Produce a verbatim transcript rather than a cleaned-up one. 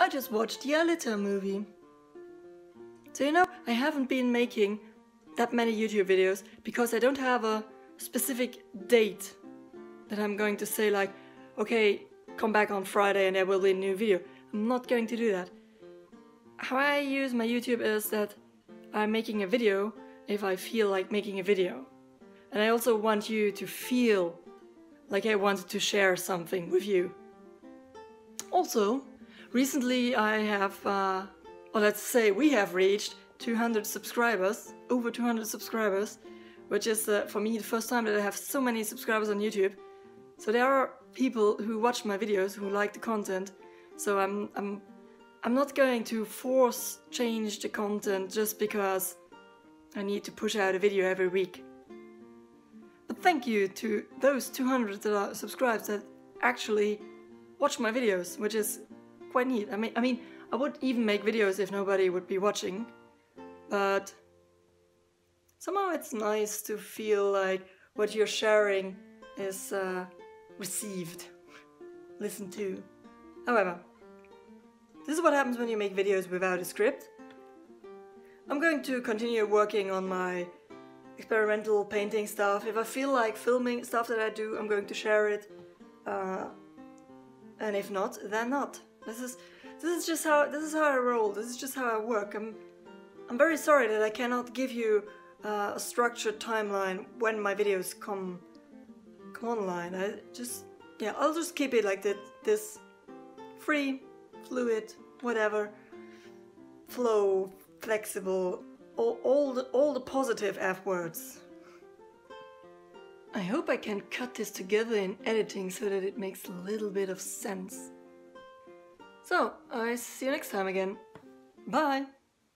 I just watched the Alita movie. So you know, I haven't been making that many YouTube videos because I don't have a specific date that I'm going to say like, okay, come back on Friday and there will be a new video. I'm not going to do that. How I use my YouTube is that I'm making a video if I feel like making a video. And I also want you to feel like I wanted to share something with you. Also, recently I have, uh, or let's say we have reached two hundred subscribers, over two hundred subscribers, which is uh, for me the first time that I have so many subscribers on YouTube. So there are people who watch my videos, who like the content, so I'm, I'm, I'm not going to force change the content just because I need to push out a video every week. But thank you to those two hundred that are subscribed that actually watch my videos, which is quite neat. I mean, I mean, I would even make videos if nobody would be watching, but somehow it's nice to feel like what you're sharing is uh, received, listened to. However, this is what happens when you make videos without a script. I'm going to continue working on my experimental painting stuff. If I feel like filming stuff that I do, I'm going to share it. Uh, and if not, then not. This is this is just how this is how I roll. This is just how I work. I'm I'm very sorry that I cannot give you uh, a structured timeline when my videos come come online. I just yeah, I'll just keep it like that. This free, fluid, whatever, flow, flexible. All, all, the, all the positive F words. I hope I can cut this together in editing so that it makes a little bit of sense. So, I see you next time again. Bye!